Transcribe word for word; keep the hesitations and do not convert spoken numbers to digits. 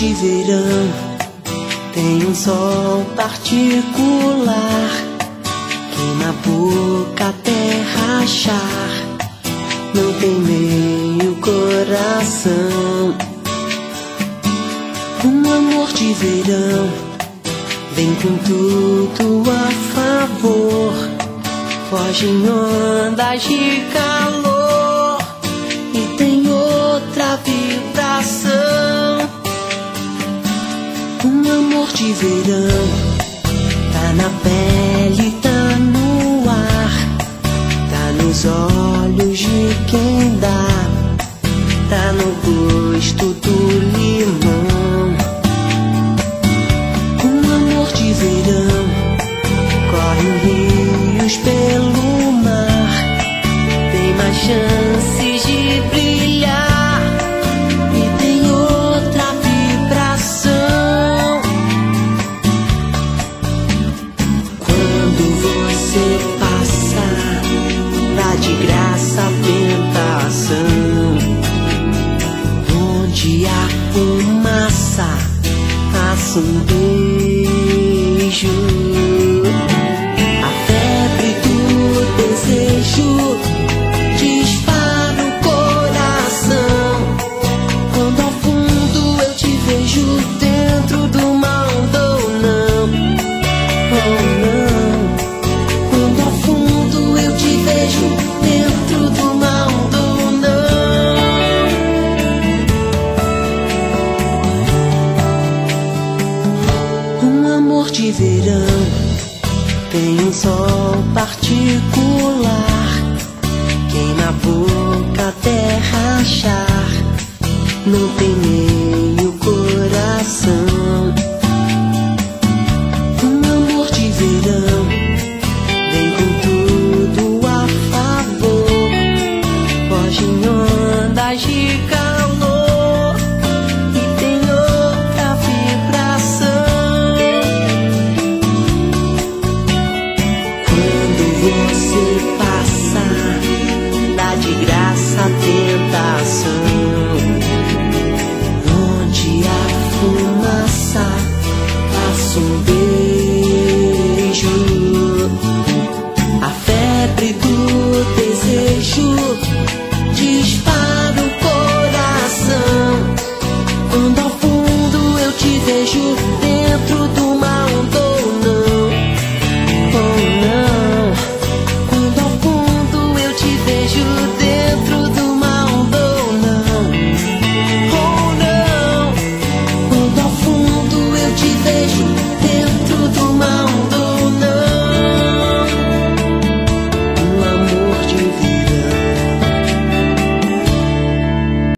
de verão tem um sol particular, queima a boca até rachar, não tem meio coração. Um amor de verão vem com tudo a favor, foge em ondas de calor e tem outra vibração. Um amor de verão tá na pele, tá no ar, tá nos olhos de quem dá, tá no gosto do limão. Um amor de verão corre rios pelo mar, tem mais chances de brilhar e tem outra vibração. Quando você passar, dá de graça a tentação. Onde há fumaça, faça um beijo. A febre do desejo dispara o coração. Quando ao fundo eu te vejo dentro do mar, ou não, ou não. Quando ao fundo eu te vejo dentro do mar, ou não. Um amor de verão tem um sol particular, queima a boca até rachar, não tem meio coração. Um amor de verão vem com tudo a favor, foge em ondas de calor e tem outra vibração. Quando você passar, dá de graça a tentação. Onde há fumaça, faça um beijo. A febre do